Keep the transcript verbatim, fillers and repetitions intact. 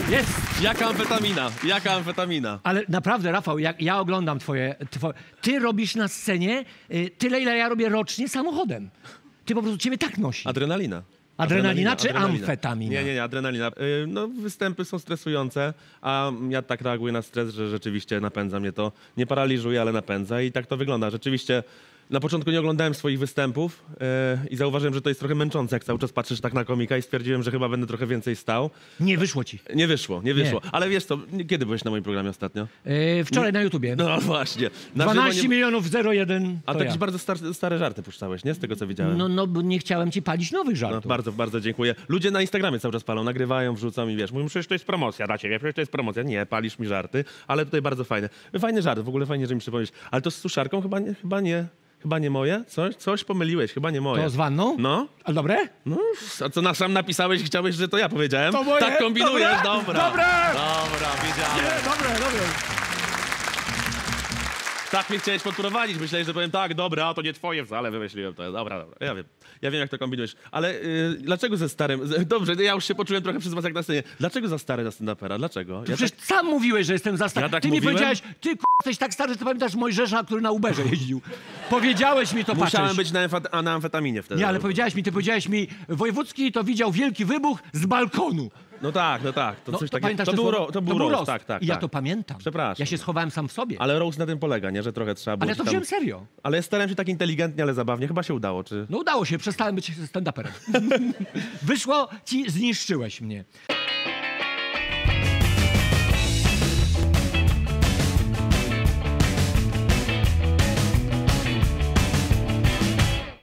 Jest! Jaka amfetamina? Jaka amfetamina? Ale naprawdę, Rafał, jak ja oglądam twoje, twoje... Ty robisz na scenie y, tyle, ile ja robię rocznie samochodem. Ty po prostu, ciebie tak nosi. Adrenalina. Adrenalina czy amfetamina? Nie, nie, nie, adrenalina. Yy, no, występy są stresujące, a ja tak reaguję na stres, że rzeczywiście napędza mnie to. Nie paraliżuje, ale napędza i tak to wygląda. Rzeczywiście na początku nie oglądałem swoich występów yy, i zauważyłem, że to jest trochę męczące, jak cały czas patrzysz tak na komika i stwierdziłem, że chyba będę trochę więcej stał. Nie wyszło ci. Nie wyszło, nie wyszło. Nie. Ale wiesz co, kiedy byłeś na moim programie ostatnio? Yy, wczoraj na YouTubie. No właśnie. Na dwanaście żywo nie... milionów zero jeden. A to ja. jakieś bardzo star stare żarty puszczałeś, nie? Z tego co widziałem. No, no, bo nie chciałem ci palić nowych No, żartów. bardzo, bardzo dziękuję. Ludzie na Instagramie cały czas palą, nagrywają, wrzucą i wiesz, mówią, przecież to jest promocja dla ciebie, przecież to jest promocja. Nie, palisz mi żarty, ale tutaj bardzo fajne. Fajny żart, w ogóle fajnie, że mi przypomnieć. Ale to z suszarką chyba nie, chyba nie, chyba nie moje? Coś, coś pomyliłeś, chyba nie moje. To z wanną? No. A dobre? No, a co na sam napisałeś, chciałeś, że to ja powiedziałem? To moje? Tak kombinujesz, Dobre? dobra. Dobre? Dobra, wiedziałem. Nie, dobre, dobre. Tak mnie chciałeś podprowadzić, myślałeś, że powiem tak, dobra, a to nie twoje wcale, wymyśliłem to. Dobra, dobra, ja wiem. Ja wiem, jak to kombinujesz. Ale yy, dlaczego ze starym... z- Dobrze, ja już się poczułem trochę przez was jak na scenie. Dlaczego za stary na stand-upera? Dlaczego? Ja Przecież sam mówiłeś, że jestem za stary. Ja tak ty mi mówiłem? powiedziałeś, ty k***, jesteś tak stary, że ty pamiętasz Mojżesza, który na Uberze jeździł. Powiedziałeś mi to, Musiałem patrzysz. być na, amfet- a na amfetaminie wtedy. Nie, ale powiedziałeś mi, ty powiedziałeś mi, Wojewódzki to widział wielki wybuch z balkonu. No tak, no tak. To, No, coś to takiego. pamiętasz To te był, słowa? ro, to był roast, roast. tak, tak. I ja tak. to pamiętam. Przepraszam. Ja się schowałem sam w sobie. Ale roast na tym polega, nie? Że trochę trzeba było... Ale ja ci to tam... wziąłem serio. Ale starałem się tak inteligentnie, ale zabawnie. Chyba się udało, czy... No udało się, przestałem być stand-uperem. Wyszło ci, zniszczyłeś mnie.